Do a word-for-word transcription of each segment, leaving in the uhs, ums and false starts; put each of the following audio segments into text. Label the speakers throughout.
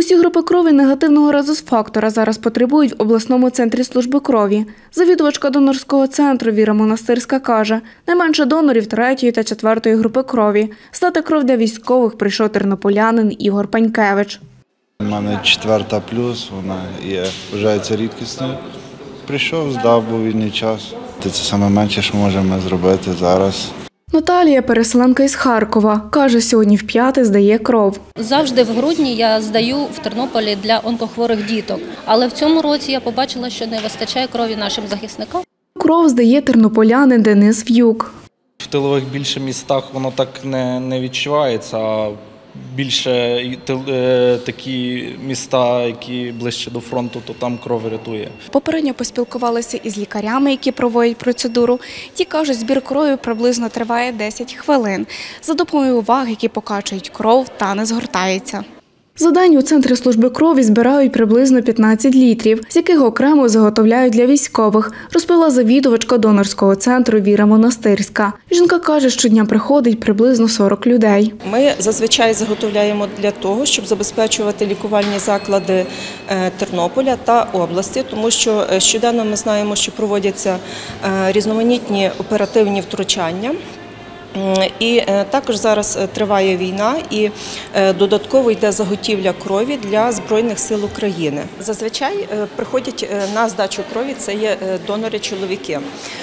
Speaker 1: Усі групи крові негативного резус-фактора зараз потребують в обласному центрі служби крові. Завідувачка донорського центру Віра Монастирська каже, найменше донорів третьої та четвертої групи крові. Здати кров для військових прийшов тернополянин Ігор Панькевич.
Speaker 2: У мене четверта плюс, вона є, вважається рідкісною. Прийшов, здав, був вільний час. Це найменше, що можемо зробити зараз.
Speaker 1: Наталія, переселенка із Харкова, каже, сьогодні вп'яте здає кров.
Speaker 3: Завжди в грудні я здаю в Тернополі для онкохворих діток, але в цьому році я побачила, що не вистачає крові нашим захисникам.
Speaker 1: Кров здає тернополянин Денис В'юк.
Speaker 4: В тилових більше містах воно так не, не відчувається, а більше такі міста, які ближче до фронту, то там кров рятує.
Speaker 5: Попередньо поспілкувалися із лікарями, які проводять процедуру. Ті кажуть, збір крові приблизно триває десять хвилин. За допомогою ваг, які покачують кров та не згортаються.
Speaker 1: За день у центрі служби крові збирають приблизно п'ятнадцять літрів, з яких окремо заготовляють для військових, розповіла завідувачка донорського центру Віра Монастирська. Жінка каже, щодня приходить приблизно сорок людей.
Speaker 6: Ми зазвичай заготовляємо для того, щоб забезпечувати лікувальні заклади Тернополя та області, тому що щоденно ми знаємо, що проводяться різноманітні оперативні втручання. І також зараз триває війна і додатково йде заготівля крові для Збройних сил України. Зазвичай приходять на здачу крові, це є донори-чоловіки.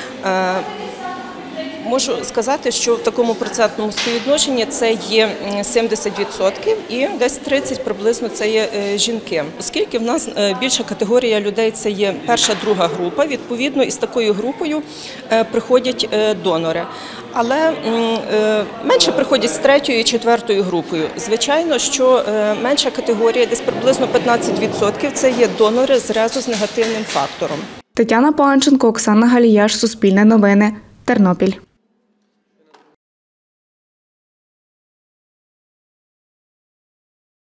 Speaker 6: Можу сказати, що в такому процентному співвідношенні це є сімдесят відсотків і десь тридцять приблизно це є жінки. Оскільки в нас більша категорія людей це є перша, друга група, відповідно із такою групою приходять донори. Але менше приходять з третьою і четвертою групою. Звичайно, що менша категорія, десь приблизно п'ятнадцять відсотків, це є донори з резус-негативним фактором.
Speaker 1: Тетяна Панченко, Оксана Галіяш, Суспільне новини, Тернопіль.